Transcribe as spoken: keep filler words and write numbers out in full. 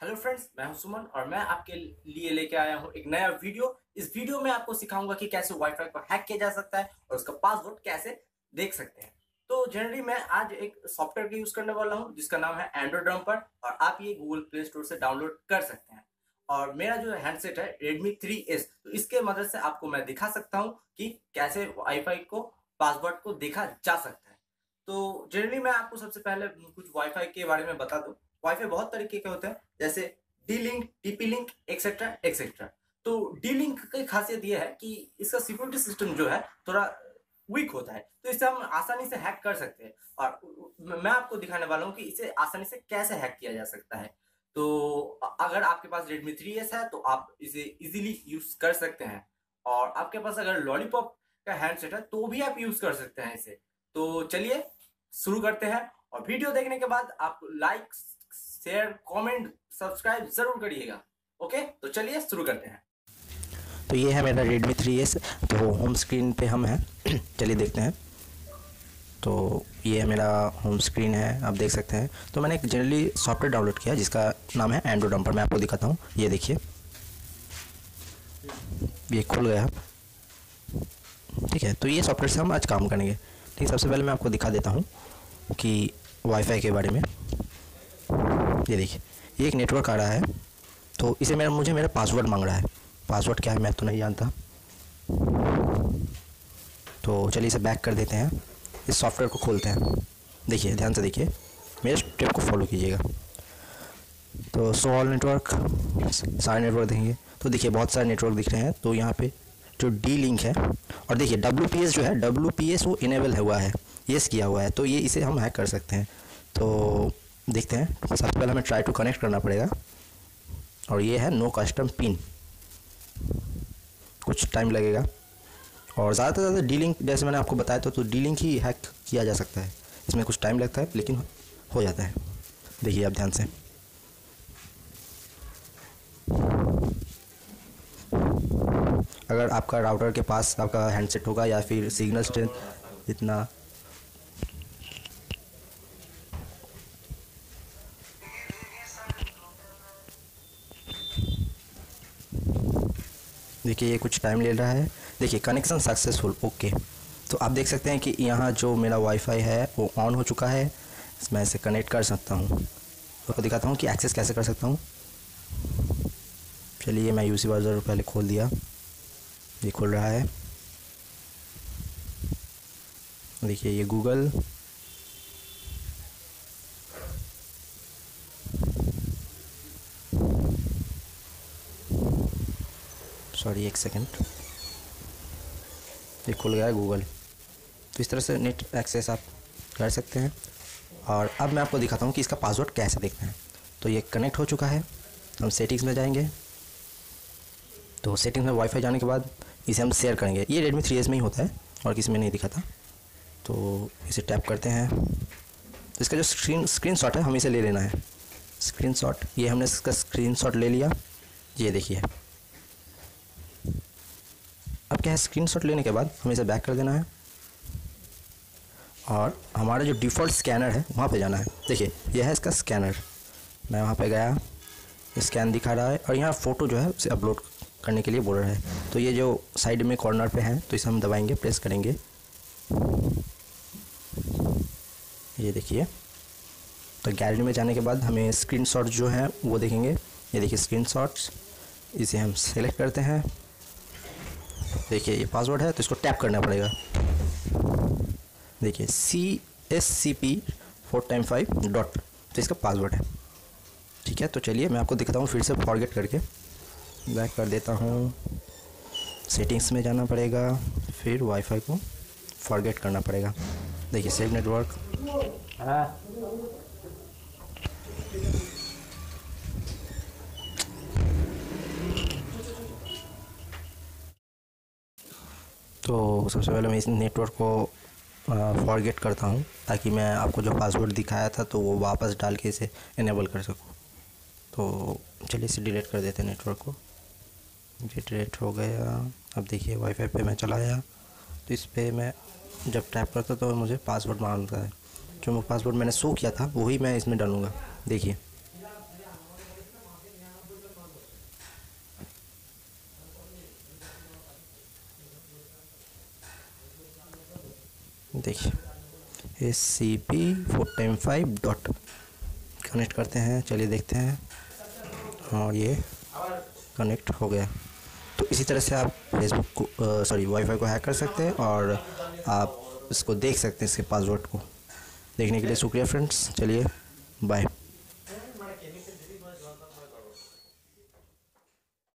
Hello friends, मैं हूं सुमन और मैं आपके लिए लेके आया हूं एक नया वीडियो। इस वीडियो में आपको सिखाऊंगा कि कैसे वाईफाई को हैक किया जा सकता है और उसका पासवर्ड कैसे देख सकते हैं। तो जनरली मैं आज एक सॉफ्टवेयर का यूज करने वाला हूं जिसका नाम है एंड्रॉइड डंपर और आप ये गूगल प्ले स्टोर से डाउनलोड कर सकते हैं। और मेरा जो हैंडसेट है रेडमी थ्री एस, तो इसके मदद से आपको मैं दिखा सकता हूँ कि कैसे वाईफाई को पासवर्ड को देखा जा सकता है। तो जनरली मैं आपको सबसे पहले कुछ वाईफाई के बारे में बता दूं। वाईफाई बहुत तरीके के होते हैं, जैसे D link, TP link, etcetera etcetera. तो डी लिंक की खासियत यह है कि इसका सिक्योरिटी सिस्टम जो है थोड़ा वीक होता है, तो इसे हम आसानी से हैक कर सकते हैं। और मैं आपको दिखाने वाला हूँ कि इसे आसानी से कैसे हैक किया जा सकता है। तो अगर आपके पास रेडमी थ्री एस है तो आप इसे इजीली यूज कर सकते हैं। और आपके पास अगर लॉलीपॉप का हैंडसेट है तो भी आप यूज कर सकते हैं इसे। तो चलिए शुरू करते हैं। और वीडियो देखने के बाद आप लाइक, शेयर, कमेंट, सब्सक्राइब जरूर करिएगा। ओके, तो चलिए शुरू करते हैं। तो ये है मेरा रेडमी थ्री एस। तो होम स्क्रीन पे हम हैं। चलिए देखते हैं। तो ये है मेरा होम स्क्रीन है, आप देख सकते हैं। तो मैंने एक जनरली सॉफ्टवेयर डाउनलोड किया जिसका नाम है एंड्रॉइड डंपर। मैं आपको दिखाता हूँ, ये देखिए, ये खुल गया। ठीक है, तो ये सॉफ्टवेयर से हम आज काम करेंगे। ठीक, सबसे पहले मैं आपको दिखा देता हूँ कि वाईफाई के बारे में। ये देखिए, ये एक नेटवर्क आ रहा है, तो इसे मेरा मुझे मेरा पासवर्ड मांग रहा है। पासवर्ड क्या है मैं तो नहीं जानता। तो चलिए इसे बैक कर देते हैं, इस सॉफ्टवेयर को खोलते हैं। देखिए, ध्यान से देखिए, मेरे स्टेप को फॉलो कीजिएगा। तो सो ऑल नेटवर्क, सारे नेटवर्क देखेंगे तो देखिए बहुत सारे नेटवर्क दिख रहे हैं। तो यहाँ पे जो डी लिंक है, और देखिए डब्ल्यू पी एस जो है, डब्ल्यू पी एस वो इनेबल हुआ है, येस किया हुआ है, तो ये इसे हम हैक कर सकते हैं। तो देखते हैं, सबसे पहले हमें ट्राई टू कनेक्ट करना पड़ेगा। और ये है नो कस्टम पिन, कुछ टाइम लगेगा। और ज़्यादा से ज़्यादा डी लिंक, जैसे मैंने आपको बताया था, तो डी लिंक ही हैक किया जा सकता है। इसमें कुछ टाइम लगता है लेकिन हो जाता है। देखिए आप ध्यान से, अगर आपका राउटर के पास आपका हैंडसेट होगा या फिर सिग्नल स्ट्रेंथ इतना, देखिए ये कुछ टाइम ले रहा है। देखिए कनेक्शन सक्सेसफुल, ओके। तो आप देख सकते हैं कि यहाँ जो मेरा वाईफाई है वो ऑन हो चुका है। मैं इसे कनेक्ट कर सकता हूँ। तो आपको दिखाता हूँ कि एक्सेस कैसे कर सकता हूँ। चलिए मैं यूसी ब्राउज़र पहले खोल दिया, ये खोल रहा है। देखिए ये गूगल, सॉरी एक सेकंड, ये खुल गया है गूगल। तो इस तरह से नेट एक्सेस आप कर सकते हैं। और अब मैं आपको दिखाता हूँ कि इसका पासवर्ड कैसे देखते हैं। तो ये कनेक्ट हो चुका है, हम सेटिंग्स में जाएंगे। तो सेटिंग्स में वाईफाई जाने के बाद इसे हम शेयर करेंगे। ये रेडमी थ्री एस में ही होता है और किसी में नहीं दिखा था। तो इसे टैप करते हैं, तो इसका जो स्क्रीन स्क्रीन शॉट है हमें इसे ले लेना है। स्क्रीन शॉट, ये हमने इसका स्क्रीन शॉट ले लिया। ये देखिए, अब क्या है, स्क्रीन शॉट लेने के बाद हमें इसे बैक कर देना है और हमारा जो डिफ़ॉल्ट स्कैनर है वहाँ पे जाना है। देखिए यह है इसका स्कैनर। मैं वहाँ पे गया, स्कैन दिखा रहा है और यहाँ फ़ोटो जो है उसे अपलोड करने के लिए बोल रहा है। तो ये जो साइड में कॉर्नर पे है, तो इसे हम दबाएंगे, प्रेस करेंगे। ये देखिए, तो गैलरी में जाने के बाद हमें स्क्रीनशॉट जो है वो देखेंगे। ये देखिए स्क्रीनशॉट्स, इसे हम सेलेक्ट करते हैं। देखिए ये पासवर्ड है, तो इसको टैप करना पड़ेगा। देखिए C S C P four time five dot, तो इसका पासवर्ड है। ठीक है, तो चलिए मैं आपको दिखाता हूँ फिर से फॉरगेट करके। बैक कर देता हूँ, सेटिंग्स में जाना पड़ेगा, फिर वाईफाई को फॉरगेट करना पड़ेगा। देखिए सेव नेटवर्क, तो सबसे पहले मैं इस नेटवर्क को फॉरगेट करता हूँ ताकि मैं आपको जो पासवर्ड दिखाया था तो वो वापस डाल के इसे इनेबल कर सकूँ। तो चलिए इसे डिलीट कर देते हैं नेटवर्क को। ये डिलीट हो गया। अब देखिए वाईफाई पे मैं चला आया, तो इस पर मैं जब टैप करता तो मुझे पासवर्ड मांगता है। जो पासवर्ड मैंने शो किया था वही मैं इसमें डालूँगा। देखिए देखिए S C P four time five dot connect करते हैं। चलिए देखते हैं। और ये कनेक्ट हो गया। तो इसी तरह से आप फेसबुक को सॉरी वाईफाई को हैक कर सकते हैं और आप इसको देख सकते हैं, इसके पासवर्ड को। देखने के लिए शुक्रिया फ्रेंड्स। चलिए बाय।